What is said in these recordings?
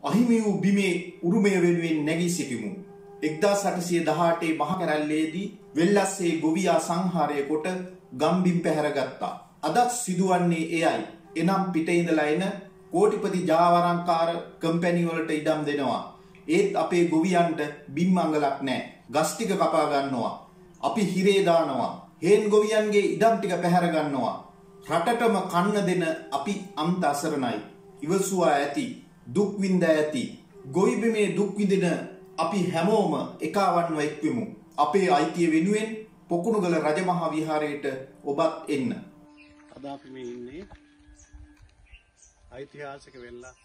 අහිමි වූ බිමේ උරුමය වෙනුවෙන් නැගී සිටිමු. 1818 මහ කැරැල්ලේදී වෙල්ලස්සේ ගොවියා සංහාරය කොට ගම්බිම් පැහැරගත්තා. අදත් සිදුවන්නේ එයයි. එනම් පිටේ ඉඳලා එන කෝටිපති ජාවාරම්කාර කම්පැනි වලට ඉඩම් දෙනවා. ඒත් අපේ ගොවියන්ට බිම් අඟලක් නැහැ. ගස් ටික කපා ගන්නවා. අපි හිරේ දානවා. හේන් ගොවියන්ගේ ඉඩම් ටික පැහැර ගන්නවා. රටටම කන්න දෙන අපි අන්ත අසරණයි. ඉවසුවා ඇති. දුක් විඳ ඇති. ගොවි බිමේ දුක් විඳින අපි හැමෝම එකවන්ව එක්වෙමු. අපේ අයිතිය වෙනුවෙන් පොකුණුගල රජමහා විහාරයට ඔබත් එන්න. අද අපි මේ ඉන්නේ ඓතිහාසික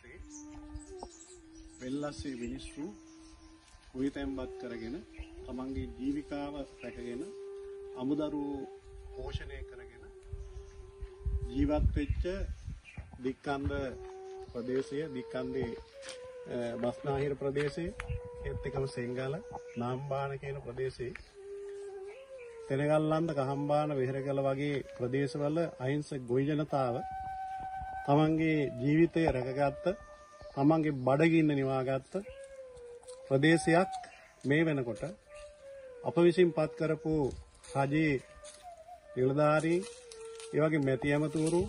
වෙල්ලස්සේ මිනිස්සු උහිතැන්පත් කරගෙන තමන්ගේ ජීවිකාව රැකගෙන අමුදරුවෝ පෝෂණය කරගෙන ජීවත් වෙච්ච දික්කන්ද ප්‍රදේශය, දික්කන්දේ බස්නාහිර ප්‍රදේශයේ ඒත් එකම සෙංගල නාම්බාන කියන ප්‍රදේශයේ තෙනගල්ලන්ද කහම්බාන වෙහෙරගල වගේ ප්‍රදේශවල අහිංසක ගොවි ජනතාව තමන්ගේ ජීවිතය රැකගත්ත, තමන්ගේ බඩගින්න නිවාගත්ත ප්‍රදේශයක් මේ වෙනකොට අප විසින් පත් කරපු රජයේ නිලධාරීන්, ඒ වගේ මැති ඇමතුරු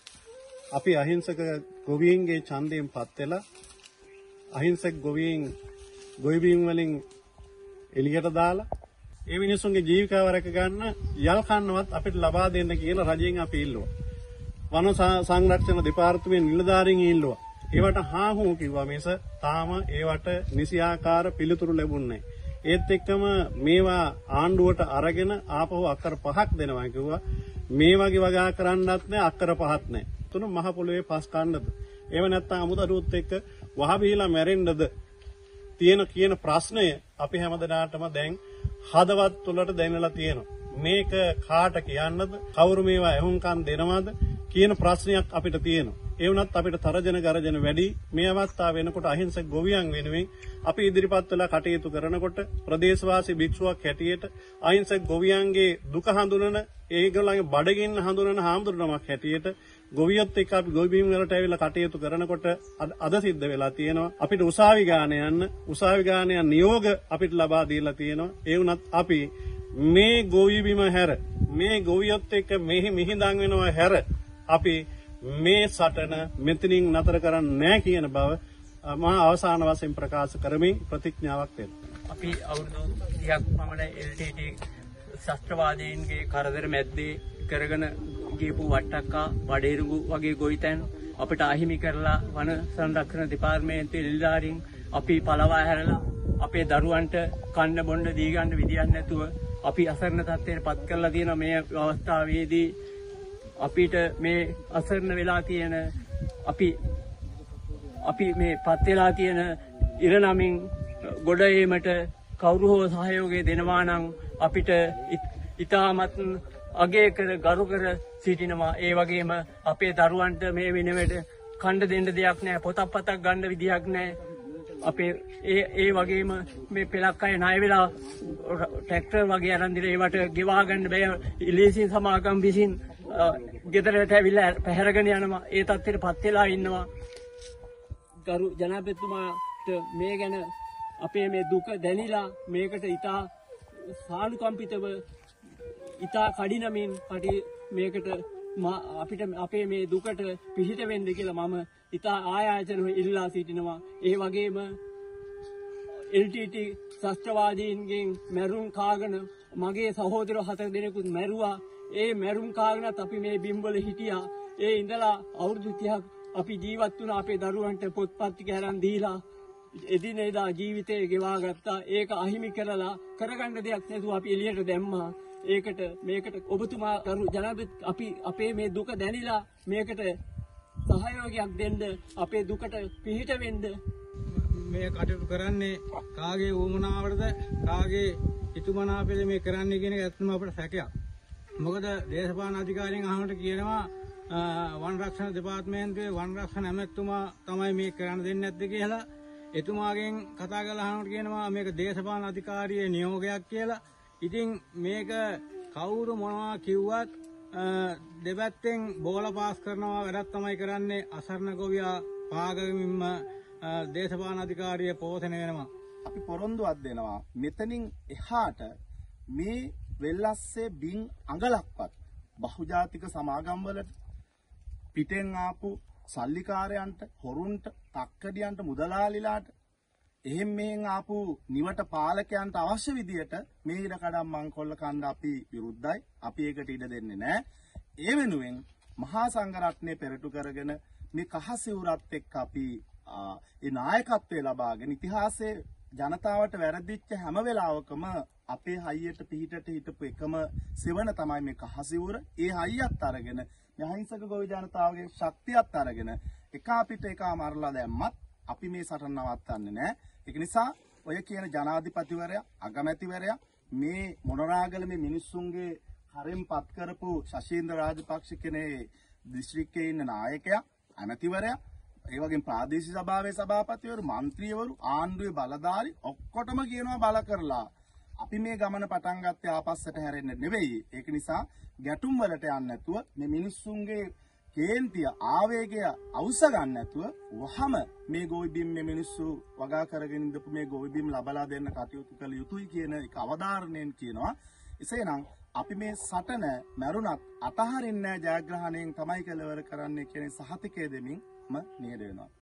අපි අහිංසක ගොවීන්ගේ ඡන්දයෙන් පත් වෙලා අහිංසක ගොවි බිම් වලින් එළියට දාලා ඒ මිනිස්සුන්ගේ ජීවිකාව රැක ගන්න යල් කන්නවත් අපිට ලබා දෙන්න කියලා රජයෙන් අපි ඉල්ලුවා. වන සංරක්ෂණ දෙපාර්තමේන්තුවේ නිලධාරීන් ඉල්ලුවා. ඒවට හා හෝ කිව්වා මිස තාම ඒවට නිසියාකාර පිළිතුරු ලැබුණේ නැහැ. ඒත් එක්කම මේවා ආණ්ඩුවට අරගෙන ආපහු අක්කර 5ක් දෙනවා කිව්වා. මේ වගේ වගා කරන්නත් නැහැ, අක්කර 5ක් නැහැ. තුන මහ පොළොවේ පස් කන්නද? එහෙම නැත්නම් අමුදරුවොත් එක්ක වහ බීලා මැරෙන්නද? කියන ප්‍රශ්නය අපි හැමදෙනාටම දැන් හදවත් තුළට දැනලා තියෙනවා. මේක කාට කියන්නද? කවුරු මේවා එහුම්කන් දෙනවද කියන ප්‍රශ්නයක් අපිට තියෙනවා. ඒ වුණත් අපිට තරජන ගරජන වැඩි. මේ අවස්ථාව වෙනකොට අහිංසක ගොවියන් වෙනුවෙන් අපි ඉදිරිපත් වෙලා කටයුතු කරනකොට ප්‍රදේශවාසී භික්ෂුවක් හැටියට අහිංසක ගොවියන්ගේ දුක හඳුනන, ඒගොල්ලන්ගේ බඩගින්න හඳුනන හාමුදුරුවමක් හැටියට ගොවියොත් එක්ක අපි ගොවි බිම් වලට ඇවිල්ලා කටයුතු කරනකොට අද සිද්ධ වෙලා තියෙනවා අපිට උසාවි ගාන යන නියෝග අපිට ලබා දීලා තියෙනවා. ඒ වුණත් අපි මේ ගොවි බිම හැර, මේ ගොවියොත් එක්ක මිහිදන් වෙනවා හැර අපි මේ සටන මෙතනින් නතර කරන්නේ නැහැ කියන බව මහා අවසාන වශයෙන් ප්‍රකාශ කරමින් ප්‍රතිඥාවක් දෙනවා. අපි අවුරුදු 30ක් පමණ LTT ශාස්ත්‍රවාදීන්ගේ කරදර මැද්දේ කරගෙන ගියපු වට්ටක්කා, වඩේරුඟු වගේ ගොවිතැන් අපිට අහිමි කරලා වන සංරක්ෂණ දෙපාර්තමේන්තුවේ නිලධාරීන් අපි පළවා හැරලා අපේ දරුවන්ට කන්න බොන්න දී ගන්න විදියක් නැතුව අපි අසරණ තත්ත්වයට පත් කරලා තියෙන මේ අවස්ථාවේදී අපිට මේ අසරණ වෙලා තියෙන අපි මේ පත් වෙලා තියෙන ඉරණමින් ගොඩ ඒමට කවුරු හෝ සහයෝගය දෙනවා නම් අපිට ඉතාමත් අගය කර ගරු කර සිටිනවා. ඒ වගේම අපේ දරුවන්ට මේ වෙනකොට කන්න දෙන්න දෙයක් නැහැ, පොතක් ගන්න විදියක් නැහැ. අපේ ඒ වගේම මේ පෙලක් අය ණය වෙලා ට්‍රැක්ටර් වගේ අරන් දිලා ඒවට ගෙවා ගන්න බෑ. ඉලීසින් සමාගම් විසින් ගෙදරට ඇවිල්ලා පැහැරගෙන යනවා. ඒ තත්ත්වෙට පත් වෙලා ඉන්නවා. ගරු ජනාධිපතිතුමාට මේ ගැන අපේ මේ දුක දැනিলা මේකට ඉතා සානුකම්පිතව ඉතා කඩිනමින් මේකට අපිට අපේ මේ දුකට පිහිට වෙන්න කියලා මම ඉතා ආයාචනව ඉල්ලා සිටිනවා. ඒ වගේම LTT ශාස්ත්‍රවාදීන්ගෙන් මැරුම් කාගෙන මගේ සහෝදරයෝ 4 දෙනෙකුත් මැරුවා. ඒ මැරුම් කාගෙනත් අපි මේ බිම්වල හිටියා. ඒ ඉඳලා අවුරුදු 30ක් අපි ජීවත් වුණා. අපේ දරුවන්ට පොත්පත් ටික අරන් දීලා එදිනෙදා ජීවිතේ ගෙවා ගත්තා. ඒක අහිමි කරලා කරගන්න දෙයක් නැතුව අපි එළියට දැම්මා. මේකට ඔබතුමා කරු ජනාධිපති අපි අපේ මේ දුක දැනিলা මේකට සහයෝගයක් දෙන්න, අපේ දුකට පිහිට වෙන්න. මේ කටයුතු කරන්නේ කාගේ වුමනාවටද, කාගේ හිතුමනාපෙද මේ කරන්නේ කියන එක ඇත්තම අපිට සැකයක්. මොකද දේශපාලන අධිකාරියෙන් අහනට කියනවා වන රක්ෂණ දෙපාර්තමේන්තුවේ වන රක්ෂණ ඇමතුමා තමයි මේ කරන්න දෙන්නේ නැද්ද කියලා. එතුමාගෙන් කතා කරලා අහනට කියනවා මේක දේශපාලන අධිකාරියේ නියෝගයක් කියලා. ඉතින් මේක කවුරු මොනවා කිව්වත් දෙපැත්තෙන් බෝල පාස් කරනවා වැඩක් තමයි කරන්නේ. අසරණ ගොවියා පාගමින්ම දේශපාලන අධිකාරිය පෝෂණය වෙනවා. අපි පොරොන්දුවක් දෙනවා මෙතනින් එහාට මේ වෙල්ලස්සේ බින් අඟලක්වත් බහුජාතික සමාගම් වලට පිටෙන් ආපු සල්ලිකාරයන්ට හොරුන්ට තක්කඩියන්ට මුදලාලිලාට එහෙම මෙහෙන් ආපු නිවට පාලකයන්ට අවශ්‍ය විදියට මේ ඉඩකඩම් මංකොල්ල කණ්ඩ අපි විරුද්ධයි. අපි ඒකට ඉඩ දෙන්නේ නැහැ. ඒ වෙනුවෙන් මහා සංඝරත්නය පෙරටු කරගෙන මේ කහසිවුරත් එක්ක අපි ඒ නායකත්වය ලබාගෙන ඉතිහාසයේ ජනතාවට වැරදිච්ච හැම වෙලාවකම අපේ හයියට පිහිටට හිටපු එකම සෙවණ තමයි මේ කහසිවුර. ඒ හයියත් අරගෙන අහිංසක ගොවි ජනතාවගේ ශක්තියත් අරගෙන එක අපිට එක මරලා දැම්මත් අපි මේ සටන නවත්තන්නේ නැහැ. ඒක නිසා ඔය කියන ජනාධිපතිවරයා අගමැතිවරයා මේ මොනරාගල මේ මිනිස්සුන්ගේ හරෙන් පත් කරපු ශෂීන්ද්‍ර රාජපක්ෂ කෙනේ දිස්ත්‍රික්කයේ ඉන්න නායකයා ඇමතිවරයා ඒ වගේම ප්‍රාදේශීය සභාවේ සභාපතිවරු മന്ത്രിවරු ආණ්ඩුවේ බලධාරි ඔක්කොටම කියනවා බල කරලා අපි මේ ගමන පටන් ගත්තේ ආපස්සට හැරෙන්න නෙවෙයි. ඒක නිසා ගැටුම් වලට යන්නේ නැතුව මේ මිනිස්සුන්ගේ කේන්තිය ආවේගය අවශ්‍ය ගන්න නැතුව වහම මේ ගොවිබිම් මේ මිනිස්සු වගා කරගෙන ඉඳපු මේ ගොවිබිම් ලබලා දෙන්න කටයුතු කළ යුතුයි කියන එක අවධාරණයෙන් කියනවා. එසේනම් අපි මේ සටන මරුණත් අතහරින්නේ නැහැ, ජයග්‍රහණයෙන් තමයි කෙලවර කරන්නේ කියන සහතිකය දෙමින් නියද වෙනවා.